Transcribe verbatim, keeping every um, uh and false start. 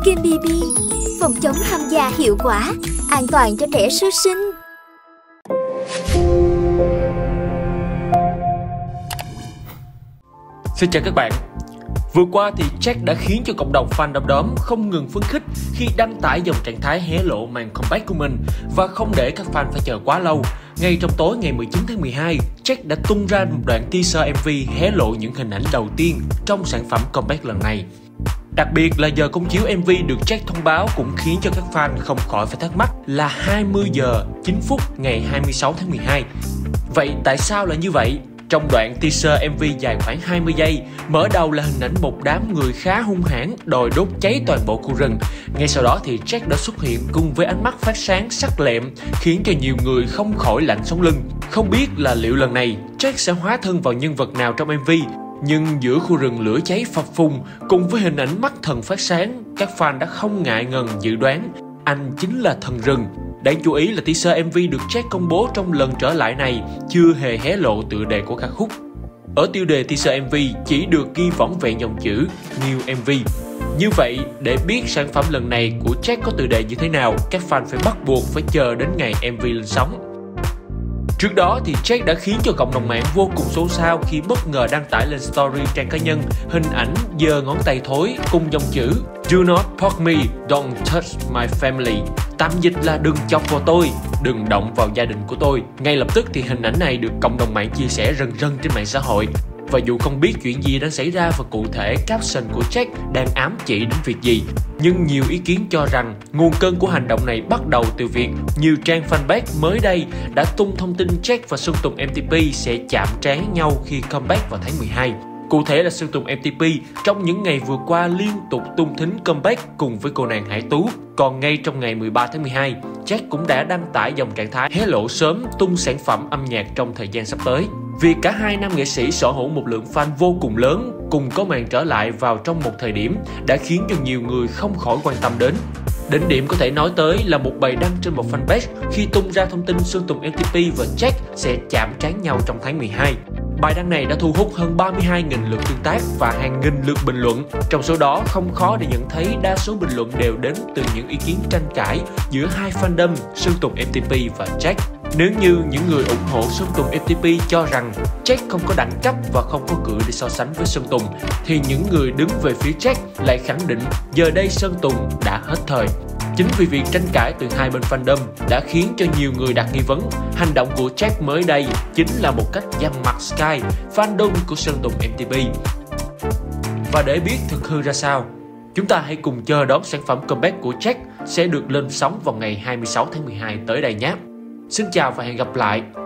Kem bê bê, phòng chống ham già hiệu quả, an toàn cho trẻ sơ sinh. Xin chào các bạn. Vừa qua thì Jack đã khiến cho cộng đồng fan đom đóm không ngừng phấn khích khi đăng tải dòng trạng thái hé lộ màn comeback của mình và không để các fan phải chờ quá lâu. Ngay trong tối ngày mười chín tháng mười hai, Jack đã tung ra một đoạn teaser em vê hé lộ những hình ảnh đầu tiên trong sản phẩm comeback lần này. Đặc biệt là giờ công chiếu em vê được Jack thông báo cũng khiến cho các fan không khỏi phải thắc mắc là hai mươi giờ chín phút ngày hai mươi sáu tháng mười hai. Vậy tại sao là như vậy? Trong đoạn teaser em vê dài khoảng hai mươi giây, mở đầu là hình ảnh một đám người khá hung hãn đòi đốt cháy toàn bộ khu rừng. Ngay sau đó thì Jack đã xuất hiện cùng với ánh mắt phát sáng sắc lẹm, khiến cho nhiều người không khỏi lạnh sống lưng. Không biết là liệu lần này Jack sẽ hóa thân vào nhân vật nào trong em vê, nhưng giữa khu rừng lửa cháy phập phùng cùng với hình ảnh mắt thần phát sáng, các fan đã không ngại ngần dự đoán anh chính là thần rừng. Đáng chú ý là teaser em vê được Jack công bố trong lần trở lại này chưa hề hé lộ tựa đề của ca khúc. Ở tiêu đề teaser em vê chỉ được ghi vỏn vẹn dòng chữ New em vê. Như vậy, để biết sản phẩm lần này của Jack có tựa đề như thế nào, các fan phải bắt buộc phải chờ đến ngày em vê lên sóng. Trước đó thì Jack đã khiến cho cộng đồng mạng vô cùng xôn xao khi bất ngờ đăng tải lên story trang cá nhân hình ảnh giơ ngón tay thối cùng dòng chữ Do not poke me, don't touch my family. Tạm dịch là đừng chọc vào tôi, đừng động vào gia đình của tôi. Ngay lập tức thì hình ảnh này được cộng đồng mạng chia sẻ rần rần trên mạng xã hội. Và dù không biết chuyện gì đang xảy ra và cụ thể caption của Jack đang ám chỉ đến việc gì, nhưng nhiều ý kiến cho rằng nguồn cơn của hành động này bắt đầu từ việc nhiều trang fanpage mới đây đã tung thông tin Jack và Sơn Tùng em tê pê sẽ chạm trán nhau khi comeback vào tháng mười hai. Cụ thể là Sơn Tùng em tê pê trong những ngày vừa qua liên tục tung thính comeback cùng với cô nàng Hải Tú. Còn ngay trong ngày mười ba tháng mười hai, Jack cũng đã đăng tải dòng trạng thái hé lộ sớm tung sản phẩm âm nhạc trong thời gian sắp tới. Việc cả hai nam nghệ sĩ sở hữu một lượng fan vô cùng lớn cùng có màn trở lại vào trong một thời điểm đã khiến cho nhiều người không khỏi quan tâm đến. Đỉnh điểm có thể nói tới là một bài đăng trên một fanpage khi tung ra thông tin Sơn Tùng em tê pê và Jack sẽ chạm trán nhau trong tháng mười hai. Bài đăng này đã thu hút hơn ba mươi hai nghìn lượt tương tác và hàng nghìn lượt bình luận. Trong số đó không khó để nhận thấy đa số bình luận đều đến từ những ý kiến tranh cãi giữa hai fandom Sơn Tùng em tê pê và Jack. Nếu như những người ủng hộ Sơn Tùng em tê pê cho rằng Jack không có đẳng cấp và không có cửa để so sánh với Sơn Tùng, thì những người đứng về phía Jack lại khẳng định giờ đây Sơn Tùng đã hết thời. Chính vì việc tranh cãi từ hai bên fandom đã khiến cho nhiều người đặt nghi vấn hành động của Jack mới đây chính là một cách giăng mặt Sky, fandom của Sơn Tùng em tê pê. Và để biết thực hư ra sao, chúng ta hãy cùng chờ đón sản phẩm comeback của Jack sẽ được lên sóng vào ngày hai mươi sáu tháng mười hai tới đây nhé. Xin chào và hẹn gặp lại.